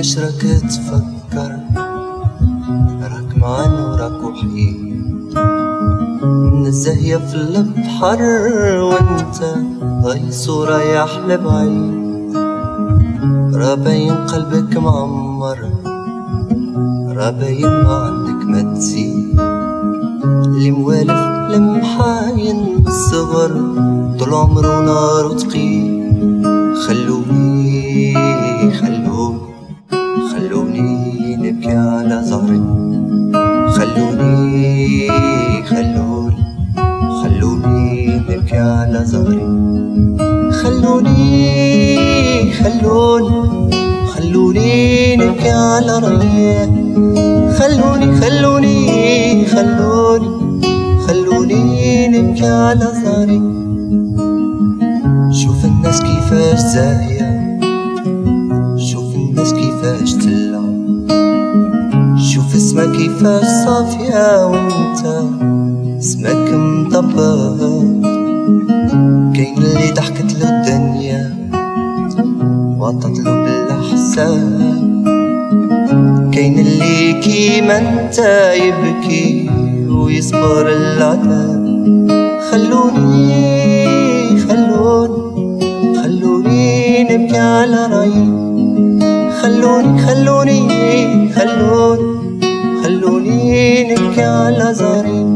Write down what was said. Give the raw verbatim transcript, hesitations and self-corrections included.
مش راك تفكر، راك معانا وراك وحيد الزاهية في البحر وانت غيص ورايح لبعيد. راه باين قلبك معمر، راه باين ما عندك ما تزيد. اللي موالف لمحاين من الصغر طول عمرو نار وتقيل. خلوني خلوني خلوني نبكي على زهري، خلوني خلوني خلوني نبكي على زهري، خلوني خلوني خلوني نبكي على ريح، خلوني خلوني خلوني خلوني نبكي على زهري. شوف الناس كيفاش زاهية، شوف الناس كيفاش تلعب، شوف اسمها كيفاش صافية وانت اسمك مطبق. كاين اللي ضحكت له الدنيا وعطت له بالاحسان، كاين اللي كيما انت يبكي ويصبر العذاب. خلوني خلوني خلوني نبكي على رايي، خلوني خلوني خلوني خلوني نبكي على زهري.